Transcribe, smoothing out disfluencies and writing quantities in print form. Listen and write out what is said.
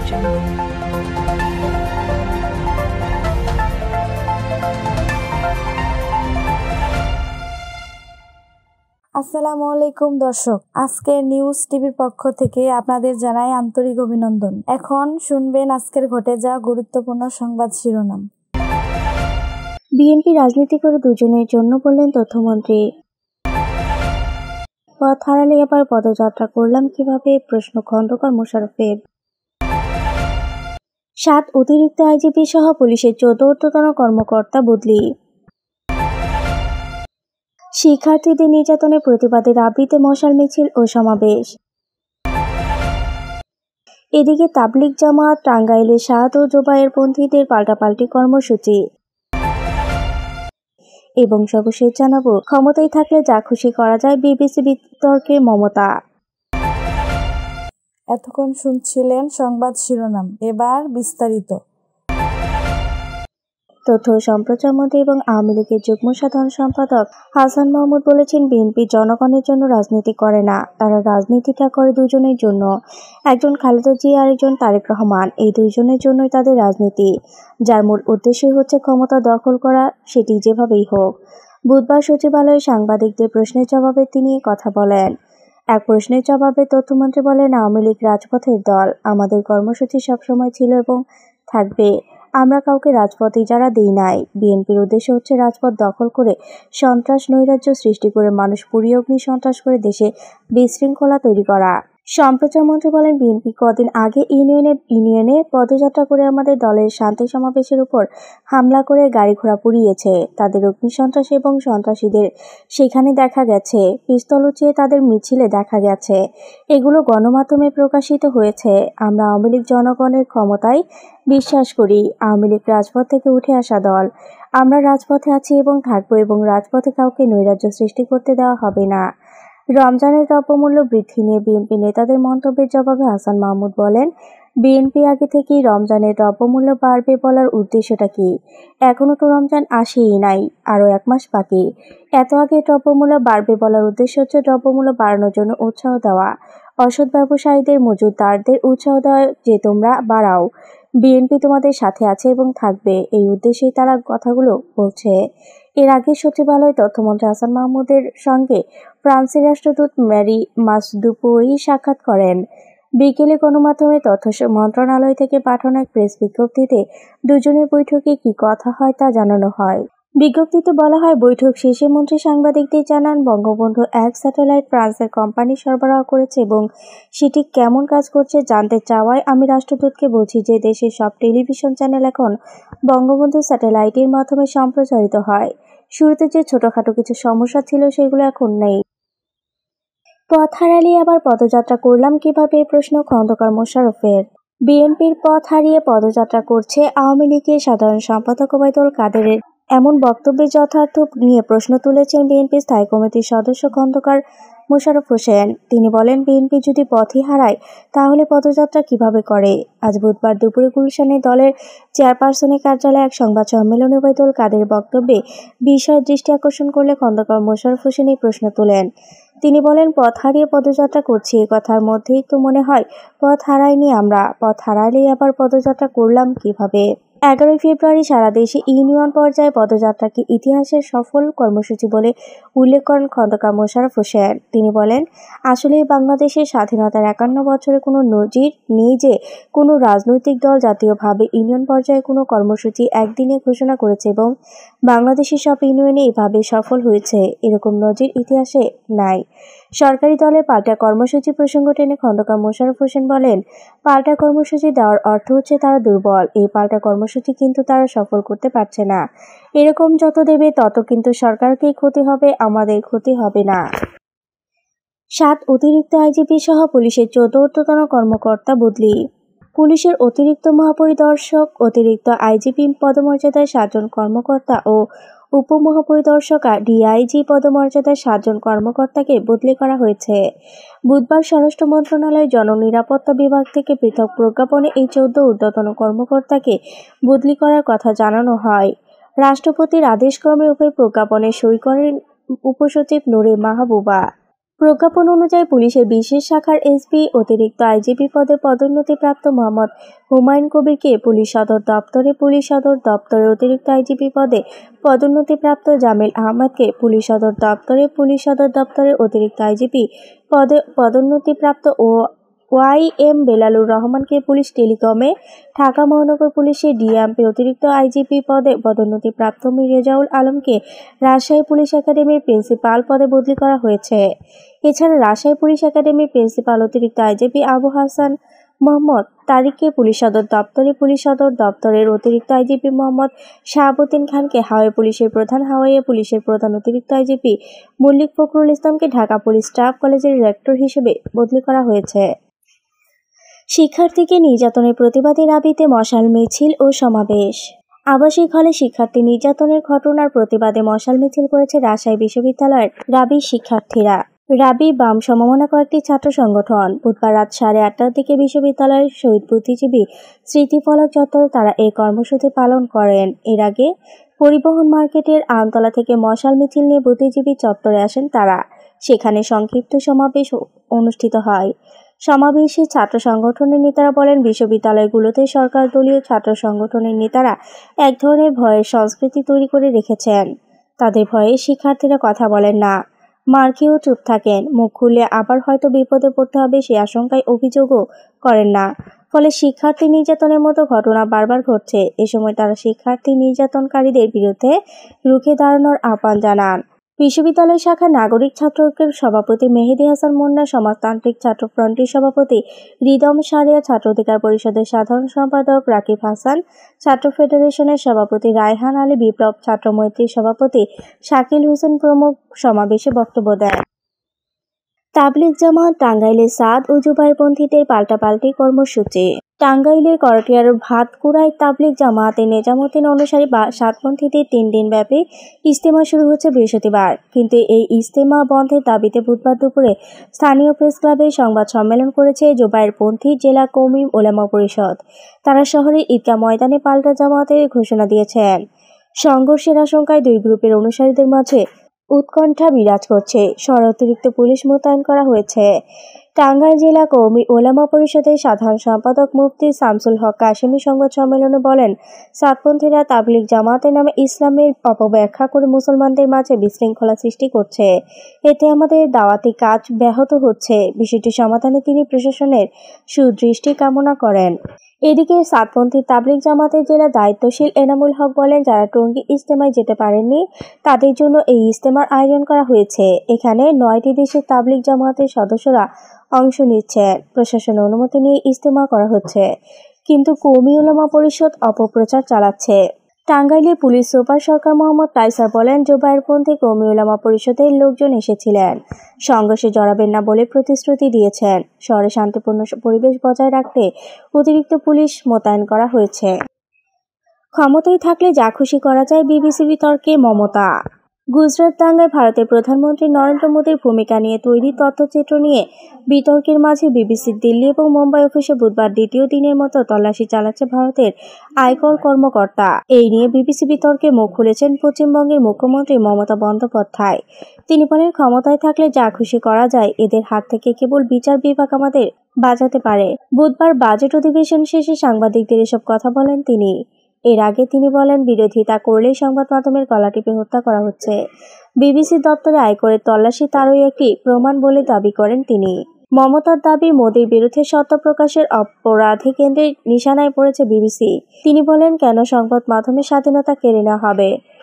Channel. আসসালামু আলাইকুম দর্শক, আজকে নিউজ টিভির পক্ষ থেকে আপনাদের জানাই আন্তরিক অভিনন্দন। এখন শুনবেন আজকের ঘটে যাওয়া গুরুত্বপূর্ণ সংবাদ শিরোনাম। বিএনপি রাজনীতি করে দুজনের জন্য বললেন তথ্যমন্ত্রী। পথ হারালে এবার পদযাত্রা করলাম কিভাবে, প্রশ্ন খন্দকার মোশাররফের। 7 অতিরিক্ত আইজিপি সহ পুলিশের 14 ঊর্ধ্বতন কর্মকর্তা বদলি। শিক্ষার্থীদের নির্যাতনের প্রতিবাদে রাবড়িতে মশাল মিছিল ও সমাবেশ। এদিকে তাবলিগ জামাত টাঙ্গাইলে শাহাদ ও জোবায়ের পন্থীদের পাল্টাপাল্টি কর্মসূচি। এবং সর্বশেষ জানাবো, ক্ষমতায় থাকলে যা খুশি করা যায়, বিবিসি বিতর্কে মমতা। এতক্ষণ শুনছিলেন সংবাদ শিরোনাম, এবার বিস্তারিত। তথ্য ও সম্প্রচার মন্ত্রী এবং আওয়ামী লীগের যুগ্ম সাধারণ সম্পাদক হাসান মাহমুদ বলেছেন, বিএনপি জনগণের জন্য রাজনীতি করে না, তারা রাজনীতিটা করে দুজনের জন্য। একজন খালেদা জিয়া, আরেকজন তারেক রহমান, এই দুইজনের জন্যই তাদের রাজনীতি, যার মূল উদ্দেশ্যই হচ্ছে ক্ষমতা দখল করা, সেটি যেভাবেই হোক। বুধবার সচিবালয়ে সাংবাদিকদের প্রশ্নের জবাবে তিনি কথা বলেন। এক প্রশ্নের জবাবে তথ্যমন্ত্রী বলেন, আওয়ামী লীগ রাজপথের দল, আমাদের কর্মসূচি সবসময় ছিল এবং থাকবে। আমরা কাউকে রাজপথে ইজারা দিই নাই। বিএনপির উদ্দেশ্য হচ্ছে রাজপথ দখল করে সন্ত্রাস নৈরাজ্য সৃষ্টি করে মানুষ পুড়িয়ে অগ্নি সন্ত্রাস করে দেশে বিশৃঙ্খলা তৈরি করা। সম্প্রচার মন্ত্রী বলেন, বিএনপি কদিন আগে ইউনিয়নে পদযাত্রা করে আমাদের দলের শান্তি সমাবেশের উপর হামলা করে গাড়ি ঘোড়া পুড়িয়েছে। তাদের অগ্নি সন্ত্রাস এবং সন্ত্রাসীদের সেখানে দেখা গেছে, পিস্তল উঁচিয়ে তাদের মিছিলে দেখা গেছে। এগুলো গণমাধ্যমে প্রকাশিত হয়েছে। আমরা আওয়ামী লীগ জনগণের ক্ষমতায় বিশ্বাস করি। আওয়ামী লীগ রাজপথ থেকে উঠে আসা দল। আমরা রাজপথে আছি এবং থাকবো, এবং রাজপথে কাউকে নৈরাজ্য সৃষ্টি করতে দেওয়া হবে না। রমজানের দ্রব্যমূল্য বৃদ্ধি নিয়ে বিএনপি নেতাদের মন্তব্যের জবাবে হাসান মাহমুদ বলেন, বিএনপি আগে থেকেই রমজানের দ্রব্যমূল্য বাড়বে বলার উদ্দেশ্যটা কি? এখনো তো রমজান আসেই নাই, আরও 1 মাস বাকি। এত আগে দ্রব্যমূল্য বাড়বে বলার উদ্দেশ্য হচ্ছে দ্রব্যমূল্য বাড়ানোর জন্য উৎসাহ দেওয়া, অসৎ ব্যবসায়ীদের, মজুতদারদের উৎসাহ দেওয়া যে তোমরা বাড়াও, বিএনপি তোমাদের সাথে আছে এবং থাকবে, এই উদ্দেশ্যেই তারা কথাগুলো বলছে। এর আগে সচিবালয়ে তথ্যমন্ত্রী হাসান মাহমুদের সঙ্গে ফ্রান্সের রাষ্ট্রদূত ম্যারি মাসদুপুই সাক্ষাৎ করেন। বিকেলে গণমাধ্যমে তথ্য মন্ত্রণালয় থেকে পাঠানো এক প্রেস বিজ্ঞপ্তিতে দুজনের বৈঠকে কি কথা হয় তা জানানো হয়। বিজ্ঞপ্তিতে বলা হয়, বৈঠক শেষে মন্ত্রী সাংবাদিকদের জানান, বঙ্গবন্ধু 1 স্যাটেলাইট ফ্রান্সের কোম্পানি সরবরাহ করেছে এবং সেটি কেমন কাজ করছে জানতে চাওয়ায় আমি রাষ্ট্রদূতকে বলছি যে দেশের সব টেলিভিশন চ্যানেল এখন বঙ্গবন্ধু স্যাটেলাইটের মাধ্যমে সম্প্রচারিত হয়। শুরুতে যে ছোটখাটো কিছু সমস্যা ছিল সেগুলো এখন নেই। পথ হারালে আবার পদযাত্রা করলাম কিভাবে, প্রশ্ন খন্দকার মোশাররফের। বিএনপির পথ হারিয়ে পদযাত্রা করছে আওয়ামী লীগের সাধারণ সম্পাদক ওবায়দুল কাদেরের এমন বক্তব্যের যথার্থ নিয়ে প্রশ্ন তুলেছেন বিএনপি স্থায়ী কমিটির সদস্য খন্দকার মোশাররফ হোসেন। তিনি বলেন, বিএনপি যদি পথই হারায় তাহলে পদযাত্রা কিভাবে করে। আজ বুধবার দুপুরে গুলশানে দলের চেয়ারপারসনের কার্যালয়ে এক সংবাদ সম্মেলনে ওবায়দুল কাদেরের বক্তব্যে বিষয়ে দৃষ্টি আকর্ষণ করলে খন্দকার মোশাররফ হোসেন এই প্রশ্ন তোলেন। তিনি বলেন, পথ হারিয়ে পদযাত্রা করছি, এ কথার মধ্যেই তো মনে হয় পথ হারাইনি আমরা, পথ হারালেই আবার পদযাত্রা করলাম কিভাবে। 11 ফেব্রুয়ারি সারা দেশে ইউনিয়ন পর্যায়ে পদযাত্রাকে ইতিহাসের সফল কর্মসূচি বলে উল্লেখ করেন খন্দকার মোশাররফ হোসেন। তিনি বলেন, আসলে বাংলাদেশের স্বাধীনতার 51 বছরে কোনো নজির নেই যে কোনো রাজনৈতিক দল জাতীয়ভাবে ইউনিয়ন পর্যায়ে কোনো কর্মসূচি একদিনে ঘোষণা করেছে এবং বাংলাদেশের সব ইউনিয়নে এভাবে সফল হয়েছে, এরকম নজির ইতিহাসে নাই। সরকারি দলের পাল্টা কর্মসূচি প্রসঙ্গ টেনে খন্দকার মোশাররফ হোসেন বলেন, পাল্টা কর্মসূচি দেওয়ার অর্থ হচ্ছে তারা দুর্বল। এই পাল্টা কর্মসূচি কিন্তু তারা সফল করতে পারছে না। এরকম যত দেবে তত কিন্তু সরকারকেই ক্ষতি হবে, আমাদের ক্ষতি হবে না। 7 অতিরিক্ত আইজিপি সহ পুলিশের 14 ঊর্ধ্বতন কর্মকর্তা বদলি। পুলিশের অতিরিক্ত মহাপরিদর্শক, অতিরিক্ত আইজিপি পদমর্যাদায় 7 জন কর্মকর্তা ও উপমহাপরিদর্শক ডিআইজি পদমর্যাদায় 7 জন কর্মকর্তাকে বদলি করা হয়েছে। বুধবার স্বরাষ্ট্র মন্ত্রণালয় জননিরাপত্তা বিভাগ থেকে পৃথক প্রজ্ঞাপনে এই 14 ঊর্ধ্বতন কর্মকর্তাকে বদলি করার কথা জানানো হয়। রাষ্ট্রপতির আদেশক্রমে উভয় প্রজ্ঞাপনে সই করেন উপসচিব নূরে মাহবুবা। প্রজ্ঞাপন অনুযায়ী পুলিশের বিশেষ শাখার এসপি অতিরিক্ত আইজিপি পদে পদোন্নতিপ্রাপ্ত মোহাম্মদ হুমায়ুন কবিরকে পুলিশ সদর দপ্তরের অতিরিক্ত আইজিপি পদে পদোন্নতিপ্রাপ্ত জামিল আহমেদকে পুলিশ সদর দপ্তরের অতিরিক্ত আইজিপি পদে পদোন্নতিপ্রাপ্ত ওয়াইএম বেলালুর রহমানকে পুলিশ টেলিকমে, ঢাকা মহানগর পুলিশের ডিএমপি অতিরিক্ত আইজিপি পদে পদোন্নতিপ্রাপ্ত মির্জাউল আলমকে রাজশাহী পুলিশ একাডেমির প্রিন্সিপাল পদে বদলি করা হয়েছে। এছাড়া রাজশাহী পুলিশ একাডেমির প্রিন্সিপাল অতিরিক্ত আইজিপি আবু হাসান মোহাম্মদ তারিককে পুলিশ সদর দপ্তরের অতিরিক্ত আইজিপি মোহাম্মদ শাহাবুদ্দিন খানকে হাওয়াইয়ে পুলিশের প্রধান অতিরিক্ত আইজিপি মল্লিক ফখরুল ইসলামকে ঢাকা পুলিশ স্টাফ কলেজের রেক্টর হিসেবে বদলি করা হয়েছে। শিক্ষার্থীকে নির্যাতনের প্রতিবাদে রাবিতে মশাল মিছিল ও সমাবেশ। আবাসিক হলে শিক্ষার্থী নির্যাতনের ঘটনার প্রতিবাদে মশাল মিছিল করেছে রাজশাহী বিশ্ববিদ্যালয়ের রাবি শিক্ষার্থীরা। রাবি বাম সমমনা কয়েকটি ছাত্র সংগঠন বুধবার রাত 8:30টার দিকে বিশ্ববিদ্যালয়ের শহীদ বুদ্ধিজীবী স্মৃতিফলক চত্বরে তারা এই কর্মসূচি পালন করেন। এর আগে পরিবহন মার্কেটের আমতলা থেকে মশাল মিছিল নিয়ে বুদ্ধিজীবী চত্বরে আসেন তারা। সেখানে সংক্ষিপ্ত সমাবেশ অনুষ্ঠিত হয়। সমাবেশে ছাত্র সংগঠনের নেতারা বলেন, বিশ্ববিদ্যালয়গুলোতে সরকার দলীয় ছাত্র সংগঠনের নেতারা এক ধরনের ভয়ের সংস্কৃতি তৈরি করে রেখেছেন। তাদের ভয়ে শিক্ষার্থীরা কথা বলেন না, মার খেয়েও চুপ থাকেন, মুখ খুললে আবার হয়তো বিপদে পড়তে হবে সে আশঙ্কায় অভিযোগও করেন না। ফলে শিক্ষার্থী নির্যাতনের মতো ঘটনা বারবার ঘটছে। এ সময় তারা শিক্ষার্থী নির্যাতনকারীদের বিরুদ্ধে রুখে দাঁড়ানোর আহ্বান জানান। বিশ্ববিদ্যালয় শাখার নাগরিক ছাত্র ঐক্যের সভাপতি মেহেদী হাসান মুন্না, সমাজতান্ত্রিক ছাত্র ফ্রন্টের সভাপতি রিদম সারিয়া, ছাত্র অধিকার পরিষদের সাধারণ সম্পাদক রাকিব হাসান, ছাত্র ফেডারেশনের সভাপতি রায়হান আলী বিপ্লব, ছাত্র মৈত্রীর সভাপতি শাকিল হোসেন প্রমুখ সমাবেশে বক্তব্য দেন। তাবলিগ জামাত টাঙ্গাইলে সাদ ও জুবাইরপন্থীদের পাল্টাপাল্টি কর্মসূচি। টাঙ্গাইলের করটিয়ার ভাতকুড়ায় তাবলিগ জামাতের নেজামুদ্দিন অনুসারী বা সাতপন্থীদের 3 দিনব্যাপী ইজতেমা শুরু হচ্ছে বৃহস্পতিবার। কিন্তু এই ইজতেমা বন্ধের দাবিতে বুধবার দুপুরে স্থানীয় প্রেস ক্লাবে সংবাদ সম্মেলন করেছে জুবাইরপন্থী জেলা কওমি ওলামা পরিষদ। তারা শহরের ঈদগাহ ময়দানে পাল্টা জামাতের ঘোষণা দিয়েছেন। সংঘর্ষের আশঙ্কায় দুই গ্রুপের অনুসারীদের মাঝে উৎকণ্ঠা বিরাজ করছে। শহরে অতিরিক্ত পুলিশ মোতায়েন করা হয়েছে। টাঙ্গাইল জেলা কওমি ওলামা পরিষদের সাধারণ সম্পাদক মুফতি শামসুল হক কাশেমী সংবাদ সম্মেলনে বলেন, সাতপন্থীরা তাবলিগ জামাতের নামে ইসলামের অপব্যাখ্যা করে মুসলমানদের মাঝে বিশৃঙ্খলা সৃষ্টি করছে। এতে আমাদের দাওয়াতি কাজ ব্যাহত হচ্ছে। বিষয়টি সমাধানে তিনি প্রশাসনের সুদৃষ্টি কামনা করেন। এদিকে সাতপন্থী তাবলিগ জামাতের জেলা দায়িত্বশীল এনামুল হক বলেন, যারা টঙ্গী ইজতেমায় যেতে পারেননি তাদের জন্য এই ইজতেমার আয়োজন করা হয়েছে। এখানে 9টি দেশের তাবলিগ জামাতের সদস্যরা অংশ নিচ্ছেন। প্রশাসনের অনুমতি নিয়ে ইজতেমা করা হচ্ছে, কিন্তু কওমি ওলামা পরিষদ অপপ্রচার চালাচ্ছে। টাঙ্গাইলে পুলিশ সুপার সরকার মোহাম্মদ কায়সার বলেন, জুবাইরপন্থী কওমি ওলামা পরিষদের লোকজন এসেছিলেন, সংঘর্ষে জড়াবেন না বলে প্রতিশ্রুতি দিয়েছেন। শহরে শান্তিপূর্ণ পরিবেশ বজায় রাখতে অতিরিক্ত পুলিশ মোতায়েন করা হয়েছে। ক্ষমতায় থাকলে যা খুশি করা যায়, বিবিসি বিতর্কে মমতা। গুজরাট দাঙ্গায় ভারতের প্রধানমন্ত্রী নরেন্দ্র মোদীর ভূমিকা নিয়ে তৈরি তথ্যচিত্র নিয়ে বিতর্কের মাঝে বিবিসির দিল্লি এবং মুম্বাই অফিসে বুধবার দ্বিতীয় দিনের মতো তল্লাশি চালাচ্ছে ভারতের আয়কর কর্মকর্তা। এই নিয়ে বিবিসি বিতর্কে মুখ খুলেছেন পশ্চিমবঙ্গের মুখ্যমন্ত্রী মমতা বন্দ্যোপাধ্যায়। তিনি বলেন, ক্ষমতায় থাকলে যা খুশি করা যায়, এদের হাত থেকে কেবল বিচার বিভাগ আমাদের বাঁচাতে পারে। বুধবার বাজেট অধিবেশন শেষে সাংবাদিকদের এসব কথা বলেন তিনি। এর আগে তিনি বলেন, বিরোধিতা করলেই সংবাদ মাধ্যমের গলা টিপে হত্যা করা হচ্ছে। বিবিসির দপ্তরে আয়করের তল্লাশি তারই একটি প্রমাণ বলে দাবি করেন তিনি। মমতার দাবি, মোদির বিরুদ্ধে সত্য প্রকাশের অপরাধী কেন্দ্রের নিশানায় পড়েছে বিবিসি। তিনি বলেন, কেন সংবাদ মাধ্যমের স্বাধীনতা কেড়ে নেওয়া হবে?